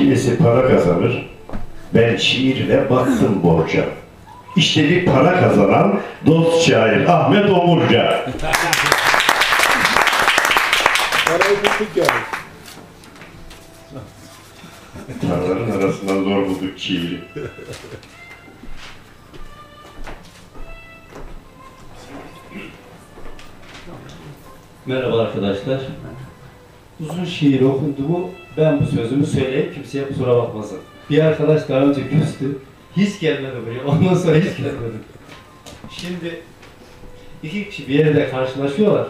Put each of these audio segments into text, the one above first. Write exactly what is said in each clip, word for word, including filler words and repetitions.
kimisi para kazanır, ben şiirle battım borca. İşte bir para kazanan dost şair Ahmet Omurca. Parayı bulduk yani. Paraların arasından zor bulduk şiiri. Merhaba arkadaşlar. Uzun şiir okundu mu, ben bu sözümü söyleyip kimseye kusura bakmasın. Bir arkadaş daha önce küstü. Hiç gelmedi buraya, ondan sonra hiç gelmedi. Şimdi iki kişi bir yerde karşılaşıyorlar.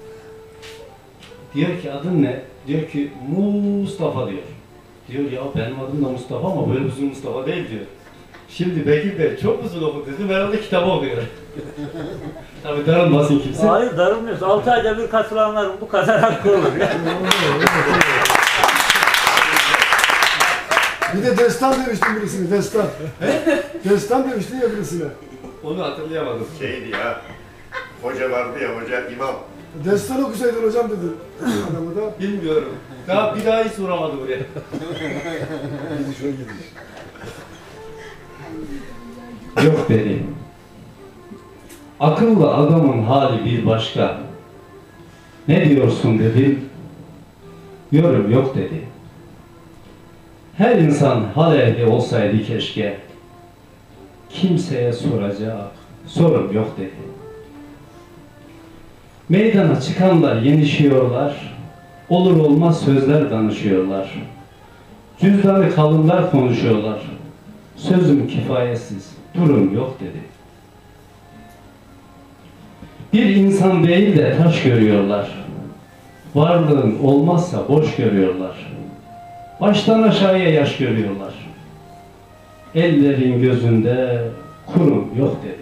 Diyor ki adın ne? Diyor ki Mustafa diyor. Diyor ya benim adım da Mustafa ama böyle uzun Mustafa değil diyor. Şimdi Bekir Bey çok uzun okudu dedim, herhalde kitabı okuyor. Tabii darılmasın kimse. Hayır darılmıyoruz. Altı ayda bir katılanlar bu kadar hakkı olur. Bir de destan demiştin birisine, destan. Destan demiştin ya birisine. Onu hatırlayamadım. Şeydi ya, hoca vardı ya, hoca imam. Destan okusaydın hocam dedi. Adamı da. Bilmiyorum. Daha bir daha hiç soramadı buraya. Gidiş o gidiş. Yok dedi. Akıllı adamın hali bir başka. Ne diyorsun dedim. Yorum yok dedi. Her insan hal ehli olsaydı keşke. Kimseye soracak sorum yok dedi. Meydana çıkanlar yenişiyorlar. Olur olmaz sözler danışıyorlar. Cüzdanı kalınlar konuşuyorlar. Sözüm kifayetsiz, durum yok dedi. Bir insan değil de taş görüyorlar. Varlığın olmazsa boş görüyorlar. Baştan aşağıya yaş görüyorlar. Ellerin gözünde kurum yok dedi.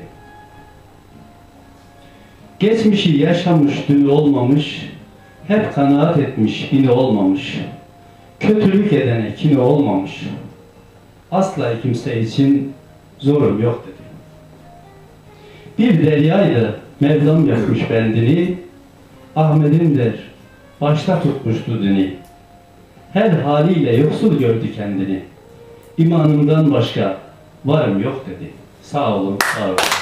Geçmişi yaşamış, dün olmamış, hep kanaat etmiş, bini olmamış. Kötülük edene kini olmamış. Asla kimse için zorum yok dedi. Bir deryaydı, Mevlam yakmış bendini, Ahmet'in der, başta tutmuştu dini. Her haliyle yoksul gördü kendini. İmanımdan başka varım yok dedi. Sağ olun, var olun.